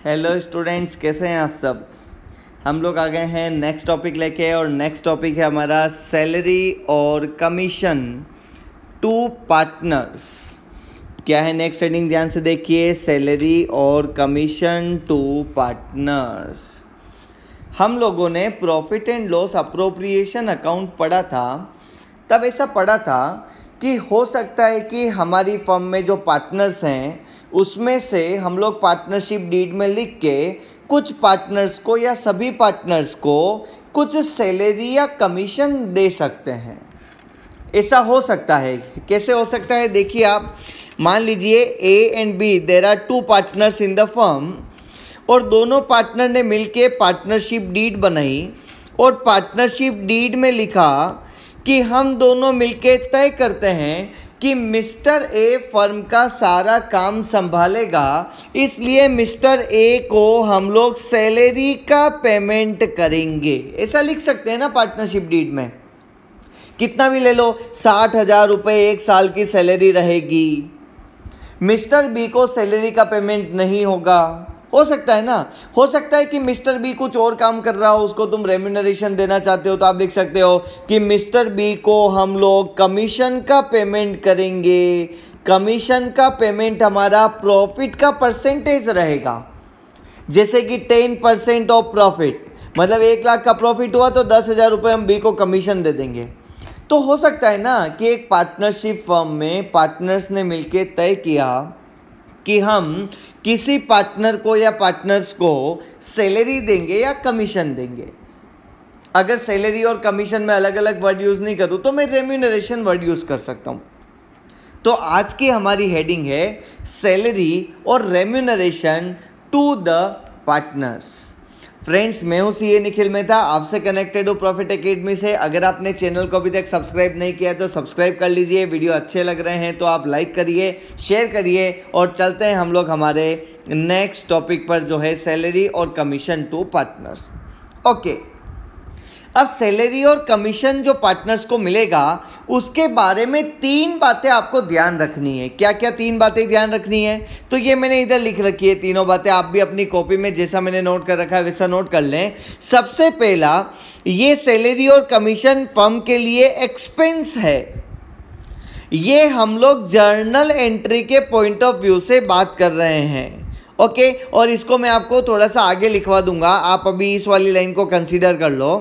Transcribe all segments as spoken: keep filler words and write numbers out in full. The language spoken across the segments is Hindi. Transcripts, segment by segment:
हेलो स्टूडेंट्स, कैसे हैं आप सब। हम लोग आ गए हैं नेक्स्ट टॉपिक लेके, और नेक्स्ट टॉपिक है हमारा सैलरी और कमीशन टू पार्टनर्स। क्या है नेक्स्ट हेडिंग, ध्यान से देखिए, सैलरी और कमीशन टू पार्टनर्स। हम लोगों ने profit and loss appropriation account पढ़ा था। तब ऐसा पढ़ा था कि हो सकता है कि हमारी फर्म में जो पार्टनर्स हैं उसमें से हम लोग पार्टनरशिप डीड में लिख के कुछ पार्टनर्स को या सभी पार्टनर्स को कुछ सैलरी या कमीशन दे सकते हैं। ऐसा हो सकता है। कैसे हो सकता है, देखिए आप मान लीजिए A and B, there are two partners in the firm, और दोनों पार्टनर ने मिलके पार्टनरशिप डीड बनाई और पार्टनरशिप डीड में लिखा कि हम दोनों मिलके तय करते हैं कि मिस्टर ए फर्म का सारा काम संभालेगा, इसलिए मिस्टर ए को हम लोग सैलरी का पेमेंट करेंगे। ऐसा लिख सकते हैं ना पार्टनरशिप डीड में। कितना भी ले लो, साठ हजार रुपये एक साल की सैलरी रहेगी। मिस्टर बी को सैलरी का पेमेंट नहीं होगा। हो सकता है ना, हो सकता है कि मिस्टर बी कुछ और काम कर रहा हो, उसको तुम रेम्यूनरेशन देना चाहते हो, तो आप लिख सकते हो कि मिस्टर बी को हम लोग कमीशन का पेमेंट करेंगे। कमीशन का पेमेंट हमारा प्रॉफिट का परसेंटेज रहेगा, जैसे कि टेन परसेंट ऑफ प्रॉफिट, मतलब एक लाख का प्रॉफिट हुआ तो दस हजार रुपये हम बी को कमीशन दे देंगे। तो हो सकता है ना कि एक पार्टनरशिप फर्म में पार्टनर्स ने मिलकर तय किया कि हम किसी पार्टनर को या पार्टनर्स को सैलरी देंगे या कमीशन देंगे। अगर सैलरी और कमीशन में अलग अलग वर्ड यूज़ नहीं करूँ तो मैं रेम्यूनरेशन वर्ड यूज़ कर सकता हूँ। तो आज की हमारी हेडिंग है सैलरी और remuneration to the partners. Friends, मैं हूँ सी ए निखिल मेहता, आपसे कनेक्टेड हूँ प्रॉफिट एकेडमी से। अगर आपने चैनल को अभी तक सब्सक्राइब नहीं किया है तो सब्सक्राइब कर लीजिए। वीडियो अच्छे लग रहे हैं तो आप लाइक करिए, शेयर करिए, और चलते हैं हम लोग हमारे नेक्स्ट टॉपिक पर, जो है सैलरी और कमीशन टू पार्टनर्स। ओके, अब सैलरी और कमीशन जो पार्टनर्स को मिलेगा उसके बारे में तीन बातें आपको ध्यान रखनी है। क्या क्या तीन बातें ध्यान रखनी है, तो ये मैंने इधर लिख रखी है तीनों बातें। आप भी अपनी कॉपी में जैसा मैंने नोट कर रखा है वैसा नोट कर लें। सबसे पहला, ये सैलरी और कमीशन फर्म के लिए एक्सपेंस है। ये हम लोग जर्नल एंट्री के पॉइंट ऑफ व्यू से बात कर रहे हैं। ओके, और इसको मैं आपको थोड़ा सा आगे लिखवा दूंगा, आप अभी इस वाली लाइन को कंसीडर कर लो।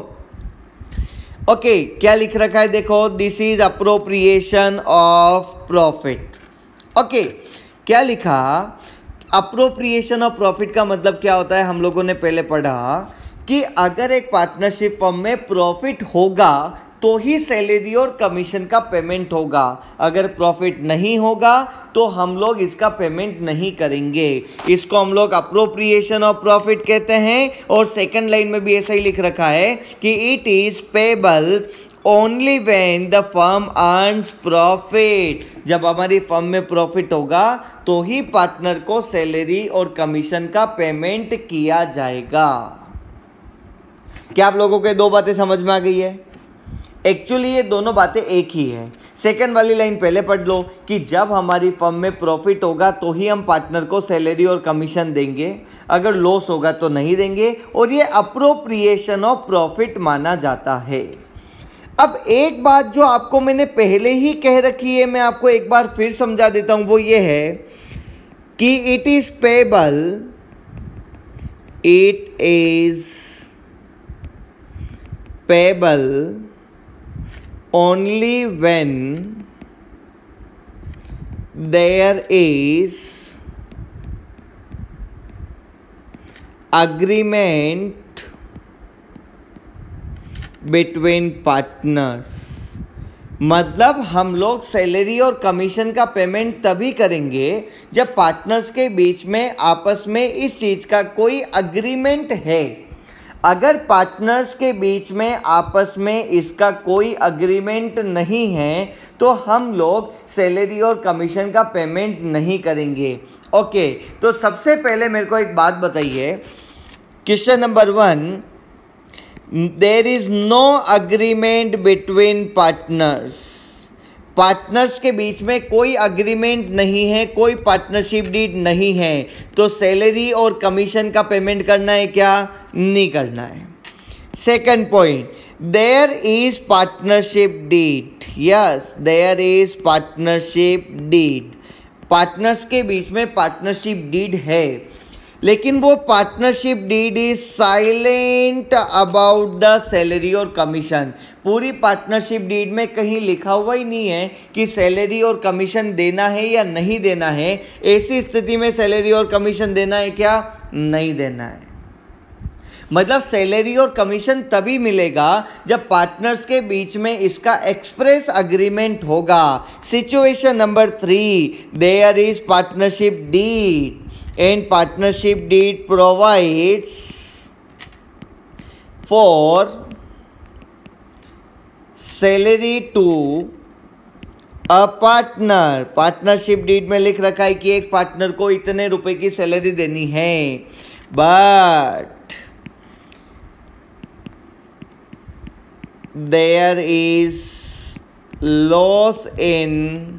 ओके okay, क्या लिख रखा है देखो, this is appropriation of profit. Okay, क्या लिखा, अप्रोप्रिएशन ऑफ प्रॉफिट का मतलब क्या होता है, हम लोगों ने पहले पढ़ा कि अगर एक पार्टनरशिप फर्म में प्रॉफिट होगा तो ही सैलरी और कमीशन का पेमेंट होगा। अगर प्रॉफिट नहीं होगा तो हम लोग इसका पेमेंट नहीं करेंगे। इसको हम लोग अप्रोप्रिएशन ऑफ प्रॉफिट कहते हैं। और सेकंड लाइन में भी ऐसा ही लिख रखा है कि it is payable only when the firm earns profit. जब हमारी फर्म में प्रॉफिट होगा तो ही पार्टनर को सैलरी और कमीशन का पेमेंट किया जाएगा। क्या आप लोगों को दो बातें समझ में आ गई है? एक्चुअली ये दोनों बातें एक ही है। सेकंड वाली लाइन पहले पढ़ लो कि जब हमारी फर्म में प्रॉफिट होगा तो ही हम पार्टनर को सैलरी और कमीशन देंगे, अगर लॉस होगा तो नहीं देंगे, और ये अप्रोप्रिएशन ऑफ प्रॉफिट माना जाता है। अब एक बात जो आपको मैंने पहले ही कह रखी है, मैं आपको एक बार फिर समझा देता हूं, वो ये है कि it is payable, it is payable only when there is agreement between partners। मतलब हम लोग सैलरी और कमीशन का पेमेंट तभी करेंगे जब पार्टनर्स के बीच में आपस में इस चीज का कोई अग्रीमेंट है। अगर पार्टनर्स के बीच में आपस में इसका कोई अग्रीमेंट नहीं है तो हम लोग सैलरी और कमीशन का पेमेंट नहीं करेंगे। ओके, तो सबसे पहले मेरे को एक बात बताइए, question number one, there is no agreement between partners partners के बीच में कोई अग्रीमेंट नहीं है, कोई पार्टनरशिप डीड नहीं है, तो सैलरी और कमीशन का पेमेंट करना है क्या? नहीं करना है। Second point, there is partnership deed. Yes, there is partnership deed. Partners के बीच में पार्टनरशिप डीड है, लेकिन वो partnership deed is silent about the salary और कमीशन। पूरी पार्टनरशिप डीड में कहीं लिखा हुआ ही नहीं है कि सैलरी और कमीशन देना है या नहीं देना है। ऐसी स्थिति में सैलरी और कमीशन देना है क्या? नहीं देना है। मतलब सैलरी और कमीशन तभी मिलेगा जब पार्टनर्स के बीच में इसका एक्सप्रेस अग्रीमेंट होगा। Situation number three, there is partnership deed and partnership deed provides for salary to a partner। Partnership deed में लिख रखा है कि एक पार्टनर को इतने रुपए की सैलरी देनी है, but there is loss in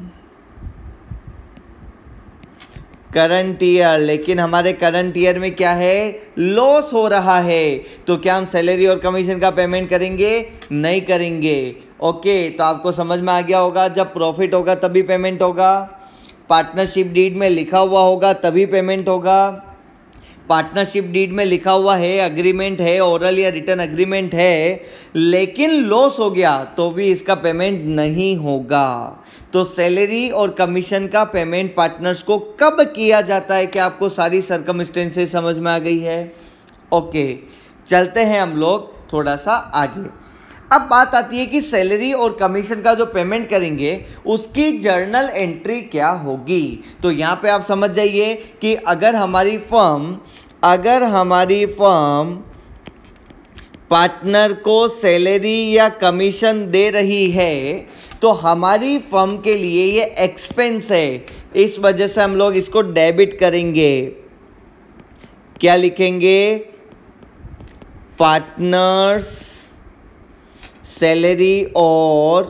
current year. लेकिन हमारे करंट ईयर में क्या है? लॉस हो रहा है, तो क्या हम सैलरी और कमीशन का पेमेंट करेंगे? नहीं करेंगे। ओके, तो आपको समझ में आ गया होगा, जब प्रॉफिट होगा तभी पेमेंट होगा, पार्टनरशिप डीड में लिखा हुआ होगा तभी पेमेंट होगा। पार्टनरशिप डीड में लिखा हुआ है, अग्रीमेंट है, ओरल या रिटर्न अग्रीमेंट है, लेकिन लॉस हो गया तो भी इसका पेमेंट नहीं होगा। तो सैलरी और कमीशन का पेमेंट पार्टनर्स को कब किया जाता है? क्या आपको सारी सर्कमस्टेंसेस समझ में आ गई है? ओके, चलते हैं हम लोग थोड़ा सा आगे। अब बात आती है कि सैलरी और कमीशन का जो पेमेंट करेंगे उसकी जर्नल एंट्री क्या होगी। तो यहाँ पे आप समझ जाइए कि अगर हमारी फर्म अगर हमारी फर्म पार्टनर को सैलरी या कमीशन दे रही है तो हमारी फर्म के लिए ये एक्सपेंस है, इस वजह से हम लोग इसको डेबिट करेंगे। क्या लिखेंगे? पार्टनर्स सैलरी और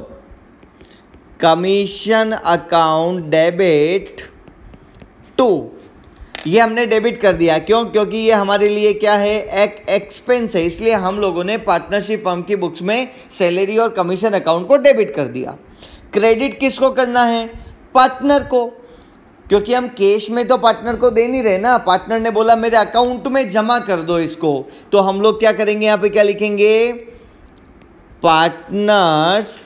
कमीशन अकाउंट डेबिट टू। ये हमने डेबिट कर दिया, क्यों? क्योंकि ये हमारे लिए क्या है? एक एक्सपेंस है, इसलिए हम लोगों ने पार्टनरशिप फर्म की बुक्स में सैलरी और कमीशन अकाउंट को डेबिट कर दिया। क्रेडिट किसको करना है? पार्टनर को, क्योंकि हम कैश में तो पार्टनर को दे नहीं रहे ना। पार्टनर ने बोला मेरे अकाउंट में जमा कर दो इसको, तो हम लोग क्या करेंगे? यहाँ पे क्या लिखेंगे? Partners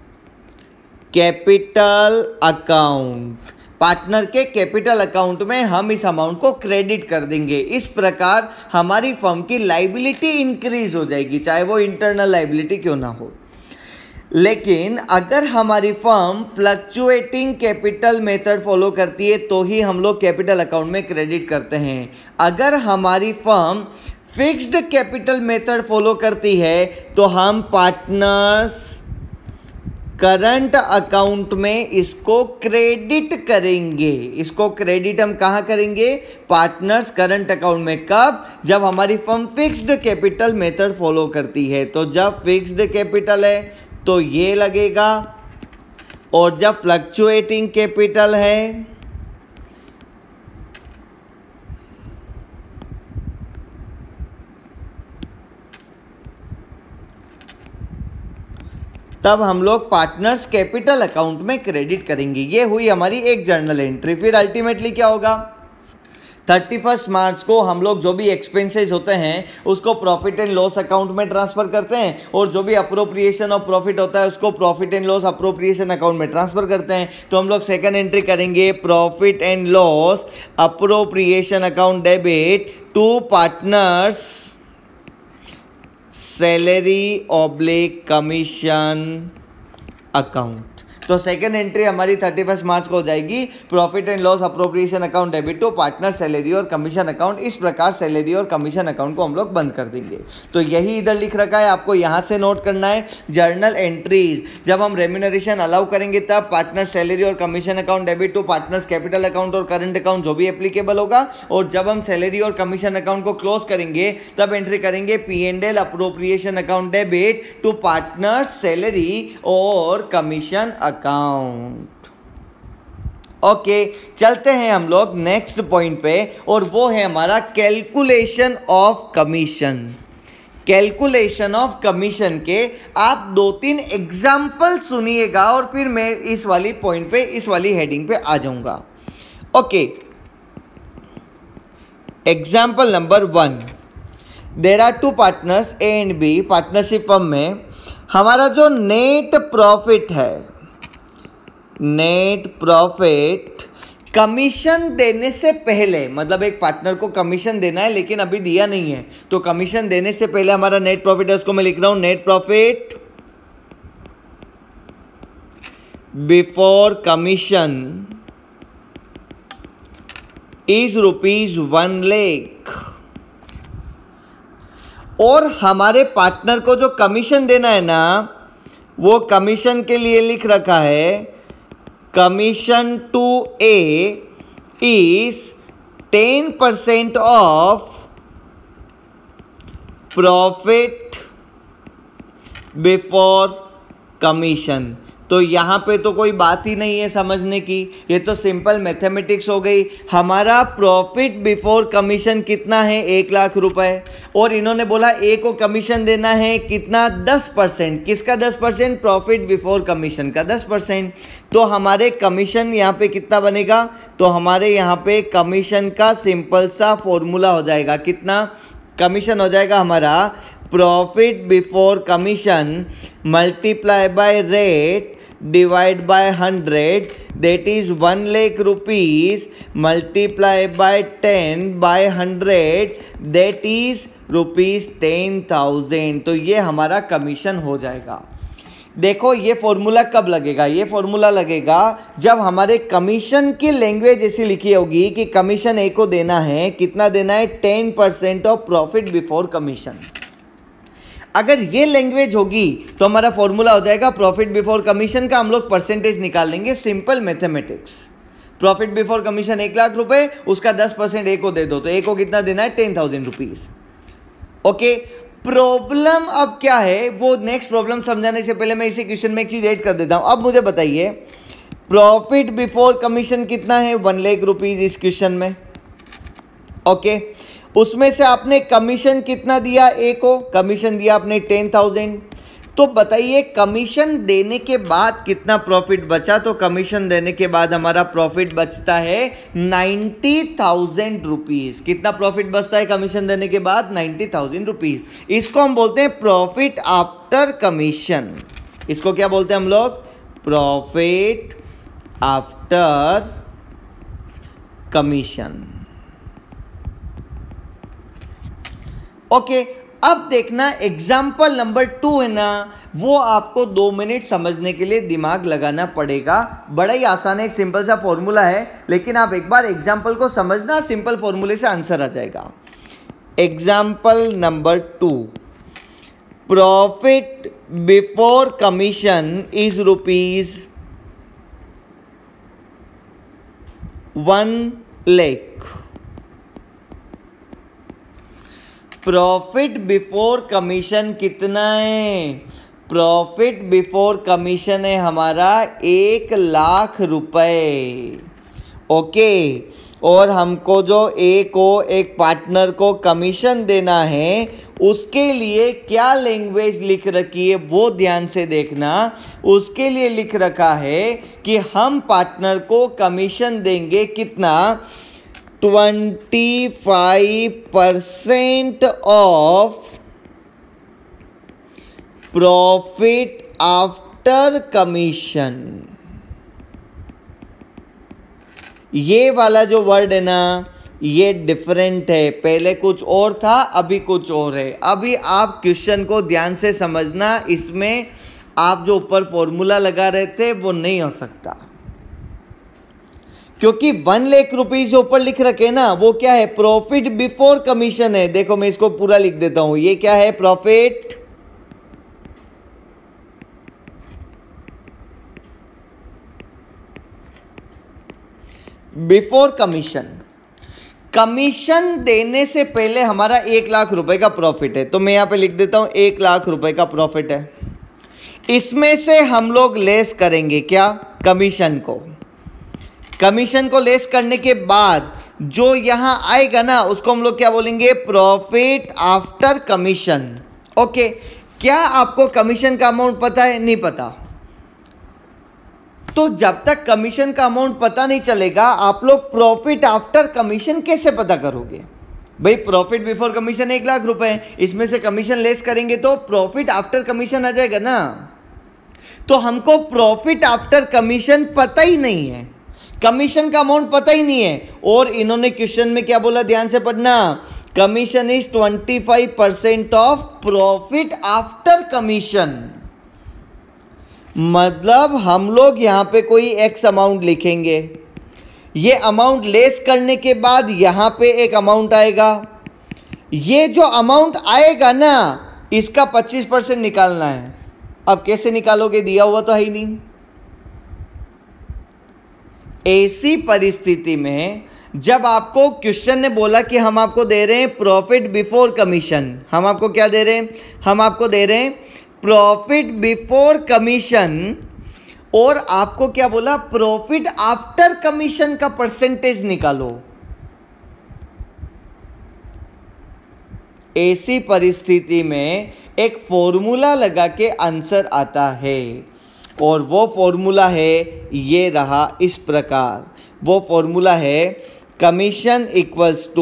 capital account. पार्टनर के कैपिटल अकाउंट में हम इस अमाउंट को क्रेडिट कर देंगे। इस प्रकार हमारी फर्म की लाइबिलिटी इंक्रीज हो जाएगी, चाहे वो इंटरनल लाइबिलिटी क्यों ना हो। लेकिन अगर हमारी firm fluctuating capital method follow करती है तो ही हम लोग कैपिटल अकाउंट में क्रेडिट करते हैं। अगर हमारी firm fixed capital method follow करती है तो हम पार्टनर्स करंट अकाउंट में इसको क्रेडिट करेंगे। इसको क्रेडिट हम कहाँ करेंगे? पार्टनर्स करंट अकाउंट में। कब? जब हमारी firm fixed capital method follow करती है। तो जब फिक्स्ड कैपिटल है तो ये लगेगा, और जब फ्लक्चुएटिंग कैपिटल है तब हम लोग पार्टनर्स कैपिटल अकाउंट में क्रेडिट करेंगे। ये हुई हमारी एक जर्नल एंट्री। फिर अल्टीमेटली क्या होगा? थर्टी फर्स्ट मार्च को हम लोग जो भी एक्सपेंसेस होते हैं उसको प्रॉफिट एंड लॉस अकाउंट में ट्रांसफर करते हैं, और जो भी अप्रोप्रिएशन ऑफ प्रॉफिट होता है उसको profit and loss appropriation account में ट्रांसफर करते हैं। तो हम लोग सेकंड एंट्री करेंगे, profit and loss appropriation account debit to partners salary oblique commission account. तो सेकंड एंट्री हमारी थर्टी फर्स्ट मार्च को हो जाएगी, profit and loss appropriation account debit to partner salary और कमीशन अकाउंट। इस प्रकार सैलरी और कमीशन अकाउंट को हम लोग बंद कर देंगे। तो यही इधर लिख रखा है, आपको यहाँ से नोट करना है। जर्नल एंट्रीज, जब हम रेम्यूनरेशन अलाउ करेंगे तब पार्टनर सैलरी और commission account debit to partners capital account और करंट अकाउंट जो भी एप्लीकेबल होगा, और जब हम सैलरी और कमीशन अकाउंट को क्लोज करेंगे तब एंट्री करेंगे P and L appropriation account debit to partner salary और कमीशन अकाउंट। अकाउंट। ओके, चलते हैं हम लोग नेक्स्ट पॉइंट पे, और वो है हमारा calculation of commission. Calculation of commission के आप दो तीन एग्जाम्पल सुनिएगा और फिर मैं इस वाली पॉइंट पे, इस वाली हेडिंग पे आ जाऊंगा। Okay, example number one, there are two partners A and B. Partnership firm में हमारा जो नेट प्रॉफिट है, नेट प्रॉफिट कमीशन देने से पहले, मतलब एक पार्टनर को कमीशन देना है लेकिन अभी दिया नहीं है, तो कमीशन देने से पहले हमारा नेट प्रॉफिट है, उसको मैं लिख रहा हूं net profit before commission is rupees one lakh. और हमारे पार्टनर को जो कमीशन देना है ना, वो कमीशन के लिए लिख रखा है commission to A is ten percent of profit before commission. तो यहाँ पे तो कोई बात ही नहीं है समझने की, ये तो सिंपल मैथमेटिक्स हो गई। हमारा प्रॉफिट बिफोर कमीशन कितना है, एक लाख रुपए, और इन्होंने बोला ए को कमीशन देना है कितना, दस परसेंट। किसका दस परसेंट, प्रॉफिट बिफोर कमीशन का दस परसेंट। तो हमारे कमीशन यहाँ पे कितना बनेगा, तो हमारे यहाँ पे कमीशन का सिंपल सा फॉर्मूला हो जाएगा, कितना कमीशन हो जाएगा हमारा, profit before commission multiply by rate divide by hundred, that is one lakh rupees multiply by ten by hundred, that is rupees ten thousand। तो ये हमारा कमीशन हो जाएगा। देखो ये फॉर्मूला कब लगेगा, ये फॉर्मूला लगेगा जब हमारे कमीशन की लैंग्वेज ऐसी लिखी होगी कि कमीशन ए को देना है, कितना देना है, ten percent of profit before commission. अगर ये लैंग्वेज होगी तो हमारा फॉर्मूला हो जाएगा प्रॉफिट बिफोर कमीशन का, हम लोग परसेंटेज निकाल लेंगे, simple mathematics. Profit before commission एक लाख रुपए, उसका दस परसेंट ए को दे दो, तो ए को कितना देना है, ten thousand rupees. Okay, problem अब क्या है, वो नेक्स्ट प्रॉब्लम समझाने से पहले मैं इसी क्वेश्चन में एक चीज ऐड कर देता हूं। अब मुझे बताइए प्रॉफिट बिफोर कमीशन कितना है, वन लाख रुपीज इस क्वेश्चन में। ओके, उसमें से आपने कमीशन कितना दिया, ए को कमीशन दिया आपने टेन थाउजेंड। तो बताइए कमीशन देने के बाद कितना प्रॉफिट बचा, तो कमीशन देने के बाद हमारा प्रॉफिट बचता है नाइन्टी थाउजेंड रुपीज। कितना प्रॉफिट बचता है कमीशन देने के बाद, नाइन्टी थाउजेंड रुपीज। इसको हम बोलते हैं प्रॉफिट आफ्टर कमीशन। इसको क्या बोलते हैं हम लोग, प्रॉफिट आफ्टर कमीशन। ओके, अब देखना एग्जाम्पल नंबर टू है ना, वो आपको दो मिनट समझने के लिए दिमाग लगाना पड़ेगा। बड़ा ही आसान है, एक सिंपल सा फॉर्मूला है, लेकिन आप एक बार एग्जाम्पल को समझना, सिंपल फॉर्मूले से आंसर आ जाएगा। Example number two, profit before commission is rupees one lakh. Profit before commission कितना है, प्रॉफिट बिफोर कमीशन है हमारा एक लाख रुपए। ओके, और हमको जो ए को, एक पार्टनर को कमीशन देना है, उसके लिए क्या लैंग्वेज लिख रखी है वो ध्यान से देखना। उसके लिए लिख रखा है कि हम पार्टनर को कमीशन देंगे कितना, twenty five percent of profit after commission. ये वाला जो वर्ड है ना, ये डिफरेंट है, पहले कुछ और था अभी कुछ और है। अभी आप क्वेश्चन को ध्यान से समझना, इसमें आप जो ऊपर फॉर्मूला लगा रहे थे वो नहीं हो सकता, क्योंकि वन लाख रुपीज जो ऊपर लिख रखे ना, वो क्या है, प्रॉफिट बिफोर कमीशन है। देखो मैं इसको पूरा लिख देता हूं, ये क्या है, प्रॉफिट बिफोर कमीशन। कमीशन देने से पहले हमारा एक लाख रुपए का प्रॉफिट है, तो मैं यहां पे लिख देता हूं एक लाख रुपए का प्रॉफिट है। इसमें से हम लोग लेस करेंगे क्या, कमीशन को। कमीशन को लेस करने के बाद जो यहां आएगा ना उसको हम लोग क्या बोलेंगे, प्रॉफिट आफ्टर कमीशन। ओके, क्या आपको कमीशन का अमाउंट पता है, नहीं पता, तो जब तक कमीशन का अमाउंट पता नहीं चलेगा आप लोग प्रॉफिट आफ्टर कमीशन कैसे पता करोगे। भाई प्रॉफिट बिफोर कमीशन एक लाख रुपए है, इसमें से कमीशन लेस करेंगे तो प्रॉफिट आफ्टर कमीशन आ जाएगा ना। तो हमको प्रॉफिट आफ्टर कमीशन पता ही नहीं है, कमीशन का अमाउंट पता ही नहीं है, और इन्होंने क्वेश्चन में क्या बोला, ध्यान से पढ़ना, commission is twenty five percent of profit after commission. मतलब हम लोग यहां पे कोई एक्स अमाउंट लिखेंगे, ये अमाउंट लेस करने के बाद यहां पे एक अमाउंट आएगा, ये जो अमाउंट आएगा ना इसका पच्चीस परसेंट निकालना है। अब कैसे निकालोगे, दिया हुआ तो है ही नहीं। ऐसी परिस्थिति में जब आपको क्वेश्चन ने बोला कि हम आपको दे रहे हैं प्रॉफिट बिफोर कमीशन, हम आपको क्या दे रहे हैं, हम आपको दे रहे हैं प्रॉफिट बिफोर कमीशन, और आपको क्या बोला, प्रॉफिट आफ्टर कमीशन का परसेंटेज निकालो। ऐसी परिस्थिति में एक फॉर्मूला लगा के आंसर आता है, और वो फॉर्मूला है ये रहा इस प्रकार। वो फॉर्मूला है commission equals to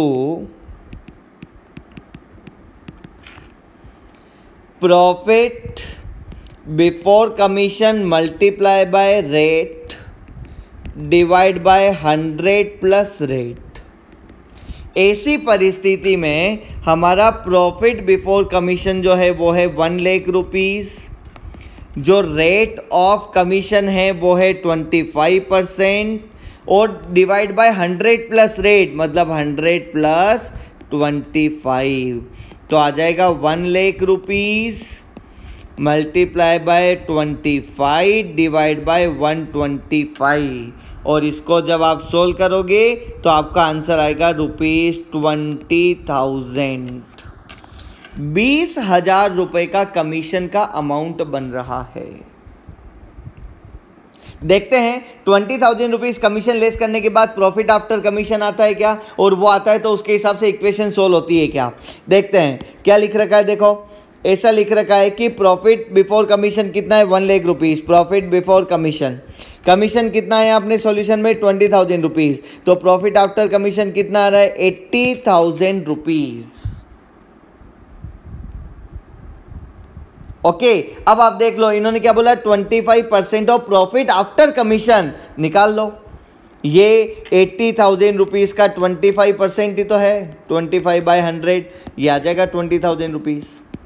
profit before commission multiply by rate divide by hundred plus rate. ऐसी परिस्थिति में हमारा प्रॉफिट बिफोर कमीशन जो है वो है वन लाख रुपीस, जो रेट ऑफ कमीशन है वो है ट्वेंटी फाइव परसेंट, और divide by hundred plus rate मतलब हंड्रेड प्लस ट्वेंटी फाइव, तो आ जाएगा one lakh rupees multiply by twenty five divide by one twenty five, और इसको जब आप सोल्व करोगे तो आपका आंसर आएगा रुपीज ट्वेंटी थाउजेंड। बीस हजार रुपए का कमीशन का अमाउंट बन रहा है। देखते हैं twenty thousand rupees commission less करने के बाद प्रॉफिट आफ्टर कमीशन आता है क्या, और वो आता है तो उसके हिसाब से इक्वेशन सोल्व होती है क्या। देखते हैं क्या लिख रखा है, देखो ऐसा लिख रखा है कि प्रॉफिट बिफोर कमीशन कितना है, one lakh rupees. Profit before commission, commission कितना है आपने सॉल्यूशन में, ट्वेंटी थाउजेंड रुपीज, तो प्रॉफिट आफ्टर कमीशन कितना आ रहा है, एट्टी थाउजेंड रुपीज। ओके, अब आप देख लो इन्होंने क्या बोला, twenty five percent of profit after commission निकाल लो। ये एट्टी थाउजेंड रुपीज का ट्वेंटी फाइव परसेंट ही तो है, ट्वेंटी फाइव बाय हंड्रेड, ये आ जाएगा ट्वेंटी थाउजेंड रुपीज।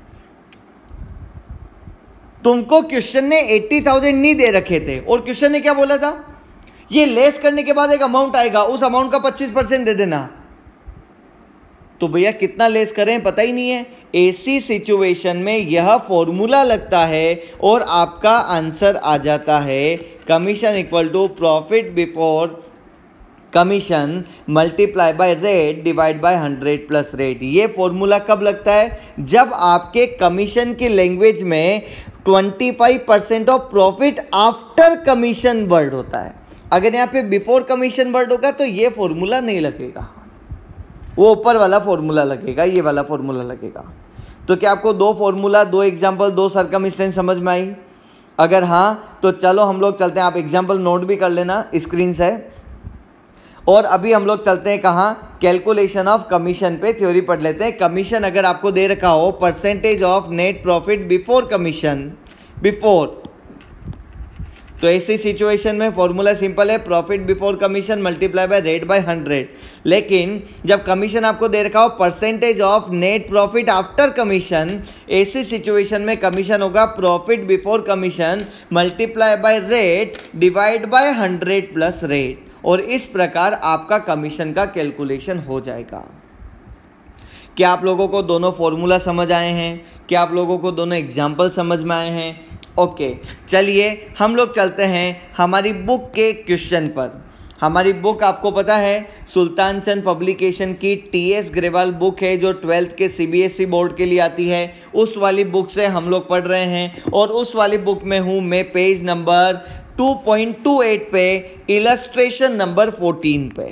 तुमको क्वेश्चन ने एट्टी थाउजेंड नहीं दे रखे थे, और क्वेश्चन ने क्या बोला था, ये लेस करने के बाद एक अमाउंट आएगा, उस अमाउंट का पच्चीस परसेंट दे देना। तो भैया कितना लेस करें पता ही नहीं है। ऐसी सिचुएशन में यह फॉर्मूला लगता है और आपका आंसर आ जाता है commission equal to profit before commission multiply by rate divide by hundred plus rate. ये फॉर्मूला कब लगता है, जब आपके कमीशन की लैंग्वेज में twenty five percent of profit after commission word होता है। अगर यहाँ पे बिफोर कमीशन वर्ड होगा तो ये फॉर्मूला नहीं लगेगा, वो ऊपर वाला फॉर्मूला लगेगा, ये वाला फॉर्मूला लगेगा। तो क्या आपको दो फॉर्मूला, दो एग्जाम्पल, दो सर्कमस्टेंस समझ में आई? अगर हाँ तो चलो हम लोग चलते हैं, आप एग्जाम्पल नोट भी कर लेना स्क्रीन से। और अभी हम लोग चलते हैं कहाँ, कैलकुलेशन ऑफ कमीशन पे थ्योरी पढ़ लेते हैं। कमीशन अगर आपको दे रखा हो percentage of net profit before commission, before, तो ऐसी सिचुएशन में फॉर्मूला सिंपल है, profit before commission multiply by rate by hundred. लेकिन जब कमीशन आपको दे रखा हो percentage of net profit after commission, ऐसी सिचुएशन में कमीशन होगा profit before commission multiply by rate divide by hundred plus rate, और इस प्रकार आपका कमीशन का कैलकुलेशन हो जाएगा। क्या आप लोगों को दोनों फॉर्मूला समझ आए हैं? क्या आप लोगों को दोनों एग्जाम्पल समझ में आए हैं? ओके okay, चलिए हम लोग चलते हैं हमारी बुक के क्वेश्चन पर। हमारी बुक आपको पता है सुल्तान चंद पब्लिकेशन की टी एस ग्रेवाल बुक है जो ट्वेल्थ के C B S E board के लिए आती है। उस वाली बुक से हम लोग पढ़ रहे हैं और उस वाली बुक में हूँ मैं page number two point two eight पे, इलस्ट्रेशन नंबर फोर्टीन पे।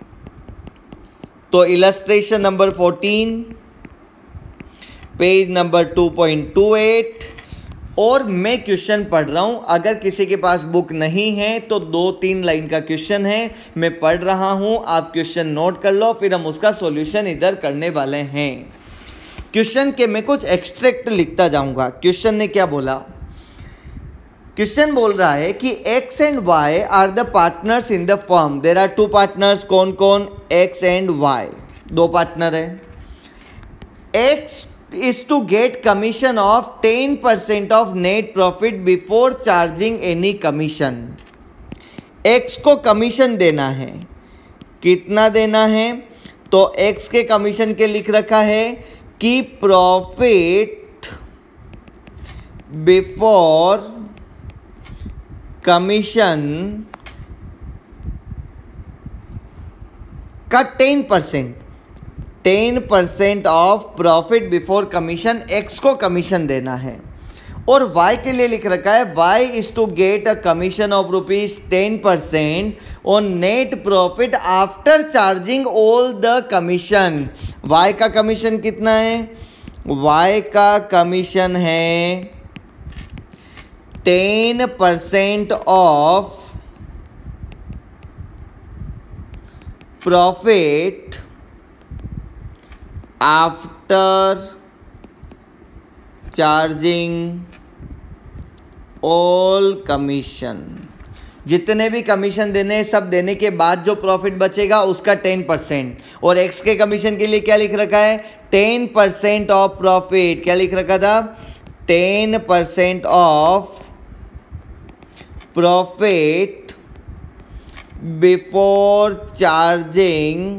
तो illustration number fourteen, page number two point two eight, और मैं क्वेश्चन पढ़ रहा हूं। अगर किसी के पास बुक नहीं है तो दो तीन लाइन का क्वेश्चन है, मैं पढ़ रहा हूं, आप क्वेश्चन नोट कर लो, फिर हम उसका सॉल्यूशन इधर करने वाले हैं। क्वेश्चन के मैं कुछ एक्सट्रैक्ट लिखता जाऊंगा। क्वेश्चन ने क्या बोला? क्वेश्चन बोल रहा है कि x and y are the partners in the firm. There are two partners. कौन कौन? x एंड y, दो पार्टनर है। x is to get commission of ten percent of net profit before charging any commission। x को कमीशन देना है। कितना देना है? तो x के कमीशन के लिख रखा है कि प्रॉफिट बिफोर कमीशन का ten percent ten percent of profit before commission, X को कमीशन देना है। और वाई के लिए लिख रखा है Y is to get a commission of rupees ten percent on net profit after charging all the commission. Y का कमीशन कितना है? वाई का कमीशन है ten percent of profit after charging all commission. जितने भी कमीशन देने सब देने के बाद जो प्रॉफिट बचेगा उसका टेन परसेंट। और एक्स के कमीशन के लिए क्या लिख रखा है? Ten percent of profit. क्या लिख रखा था? Ten percent of profit before charging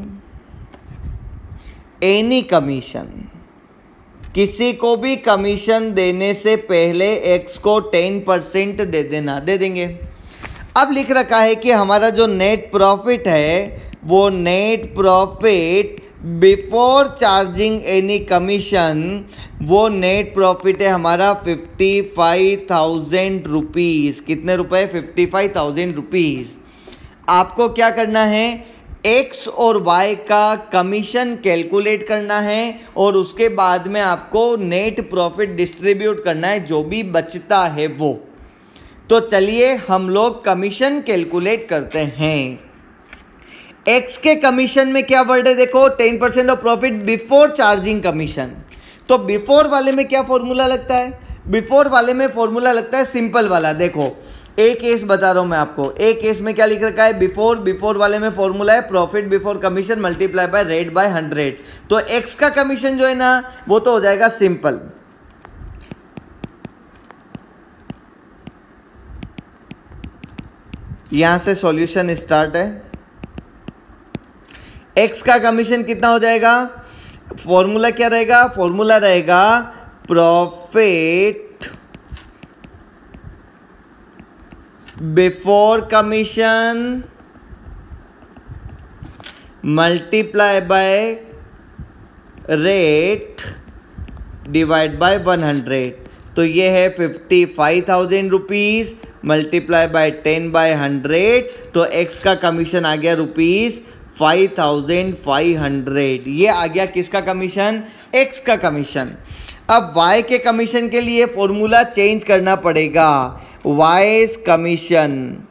any commission. किसी को भी कमीशन देने से पहले एक्स को टेन परसेंट दे देना, दे देंगे। अब लिख रखा है कि हमारा जो नेट प्रॉफिट है वो net profit before charging any commission, वो नेट प्रॉफिट है हमारा फिफ्टी फाइव थाउजेंड रुपीज़। कितने रुपए? Fifty five thousand rupees. आपको क्या करना है? एक्स और वाई का कमीशन कैलकुलेट करना है और उसके बाद में आपको नेट प्रॉफिट डिस्ट्रीब्यूट करना है, जो भी बचता है वो। तो चलिए हम लोग कमीशन कैलकुलेट करते हैं। एक्स के कमीशन में क्या वर्ड है? देखो, ten percent of profit before charging commission. तो बिफोर वाले में क्या फॉर्मूला लगता है? बिफोर वाले में फॉर्मूला लगता है सिंपल वाला। देखो, एक केस बता रहा हूं मैं आपको। एक केस में क्या लिख रखा है? बिफोर। बिफोर वाले में फॉर्मूला है profit before commission multiply by rate by hundred. तो एक्स का कमीशन जो है ना वो तो हो जाएगा सिंपल। यहां से सॉल्यूशन स्टार्ट है। एक्स का कमीशन कितना हो जाएगा? फॉर्मूला क्या रहेगा? फॉर्मूला रहेगा profit before commission multiply by rate divide by one hundred. तो ये है fifty five thousand rupees multiply by ten by hundred. तो एक्स का कमीशन आ गया rupees five thousand five hundred. ये आ गया किसका कमीशन? एक्स का कमीशन। अब वाई के कमीशन के लिए फॉर्मूला चेंज करना पड़ेगा। वाइस कमीशन,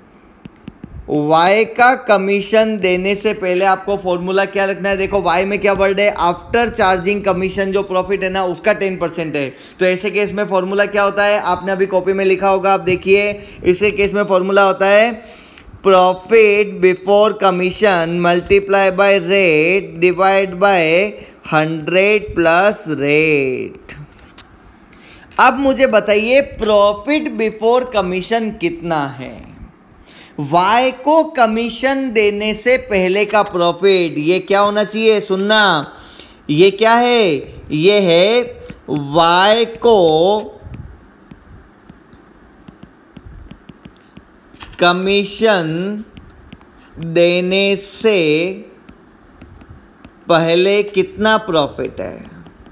वाई का कमीशन देने से पहले आपको फॉर्मूला क्या रखना है? देखो, वाई में क्या वर्ड है? आफ्टर चार्जिंग कमीशन जो प्रॉफिट है ना उसका टेन परसेंट है। तो ऐसे केस में फॉर्मूला क्या होता है? आपने अभी कॉपी में लिखा होगा, आप देखिए। इसे केस में फॉर्मूला होता है profit before commission multiply by rate divide by hundred plus rate. अब मुझे बताइए प्रॉफिट बिफोर कमीशन कितना है? वाई को कमीशन देने से पहले का प्रॉफिट ये क्या होना चाहिए? सुनना, ये क्या है? ये है वाई को कमीशन देने से पहले कितना प्रॉफिट है?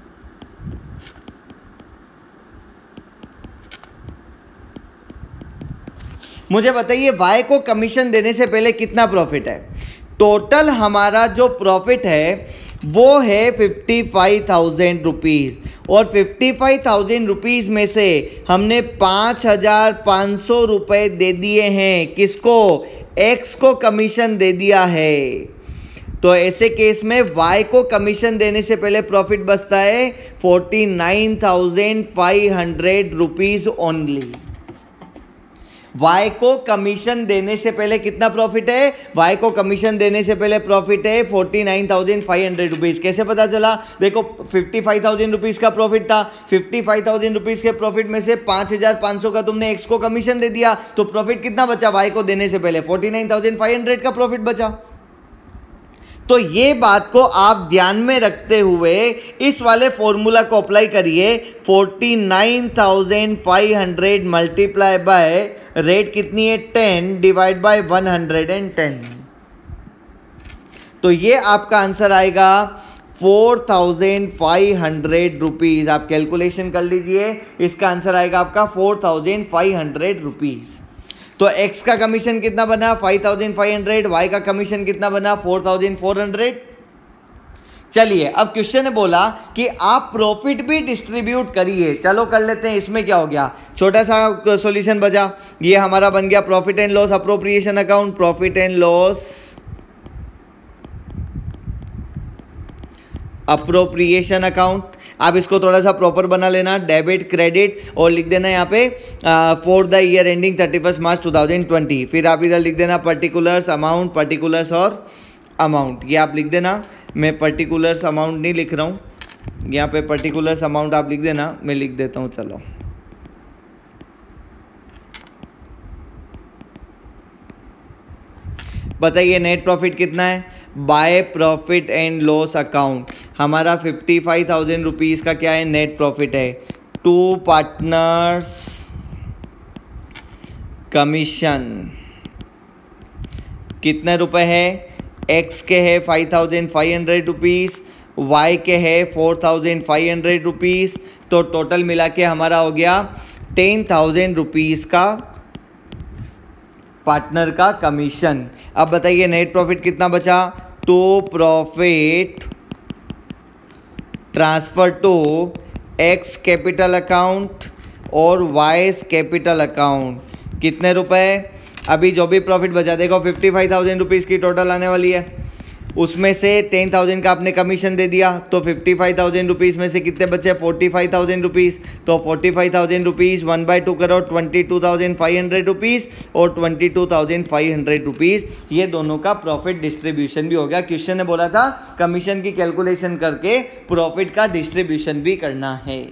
मुझे बताइए वाई को कमीशन देने से पहले कितना प्रॉफिट है? टोटल हमारा जो प्रॉफिट है वो है फिफ्टी फाइव थाउजेंड रुपीज़, और फिफ्टी फाइव थाउजेंड रुपीज़ में से हमने पाँच हजार पाँच सौ रुपये दे दिए हैं। किसको? एक्स को कमीशन दे दिया है। तो ऐसे केस में वाई को कमीशन देने से पहले प्रॉफिट बचता है forty nine thousand five hundred rupees only. Y को कमीशन देने से पहले कितना प्रॉफिट है? वाई को कमीशन देने से पहले प्रॉफिट है forty nine thousand five hundred rupees. कैसे पता चला? देखो फिफ्टी फाइव थाउजेंड रुपीज़ का प्रॉफिट था, फिफ्टी फाइव थाउजेंड रुपीज़ के प्रॉफिट में से पाँच हज़ार पाँच सौ का तुमने एक्स को कमीशन दे दिया, तो प्रॉफिट कितना बचा वाई को देने से पहले? Forty nine thousand five hundred का प्रॉफिट बचा। तो ये बात को आप ध्यान में रखते हुए इस वाले फॉर्मूला को अप्लाई करिए। Forty nine thousand five hundred multiply by rate कितनी है? Ten divide by one hundred and ten. तो ये आपका आंसर आएगा four thousand five hundred rupees. आप कैलकुलेशन कर लीजिए, इसका आंसर आएगा आपका four thousand five hundred rupees. तो x का कमीशन कितना बना? Five thousand five hundred. y का कमीशन कितना बना? Four thousand four hundred. चलिए अब क्वेश्चन ने बोला कि आप प्रॉफिट भी डिस्ट्रीब्यूट करिए। चलो कर लेते हैं। इसमें क्या हो गया? छोटा सा सॉल्यूशन बचा। ये हमारा बन गया profit and loss appropriation account. Profit and loss appropriation account. आप इसको थोड़ा सा प्रॉपर बना लेना, डेबिट क्रेडिट, और लिख देना यहाँ पे for the year ending thirty first March two thousand twenty. फिर आप इधर लिख देना पर्टिकुलर्स अमाउंट, पर्टिकुलर्स और अमाउंट। ये आप लिख देना। मैं पर्टिकुलर्स अमाउंट नहीं लिख रहा हूँ, यहाँ पे पर्टिकुलर्स अमाउंट आप लिख देना, मैं लिख देता हूँ। चलो बताइए नेट प्रॉफिट कितना है? By profit and loss account हमारा फिफ्टी फाइव थाउजेंड रुपीज़ का क्या है? नेट प्रॉफिट है। टू पार्टनर्स कमीशन कितने रुपए है? एक्स के है five thousand five hundred rupees, Y के है four thousand five hundred rupees. तो टोटल मिला के हमारा हो गया टेन थाउजेंड रुपीज़ का पार्टनर का कमीशन। अब बताइए नेट प्रॉफिट कितना बचा? To profit transfer to X capital account और वाईस कैपिटल अकाउंट कितने रुपए? अभी जो भी प्रॉफिट बचा देखो फिफ्टी फाइव थाउजेंड रुपीज़ की टोटल आने वाली है, उसमें से टेन थाउजेंड का आपने कमीशन दे दिया, तो फिफ्टी फाइव थाउजेंड रुपीज़ में से कितने बचे? Forty five thousand rupees. तो forty five thousand rupees one by two करो, twenty two thousand five hundred rupees और twenty two thousand five hundred rupees. ये दोनों का प्रॉफिट डिस्ट्रीब्यूशन भी हो गया। क्वेश्चन ने बोला था कमीशन की कैलकुलेशन करके प्रॉफिट का डिस्ट्रीब्यूशन भी करना है।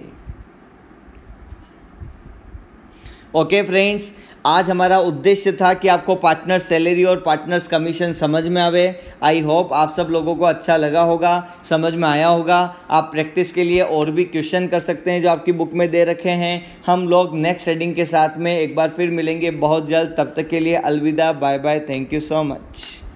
ओके फ्रेंड्स, आज हमारा उद्देश्य था कि आपको पार्टनर सैलरी और पार्टनर्स कमीशन समझ में आवे। आई होप आप सब लोगों को अच्छा लगा होगा, समझ में आया होगा। आप प्रैक्टिस के लिए और भी क्वेश्चन कर सकते हैं जो आपकी बुक में दे रखे हैं। हम लोग नेक्स्ट हेडिंग के साथ में एक बार फिर मिलेंगे बहुत जल्द। तब तक के लिए अलविदा, bye bye, thank you so much.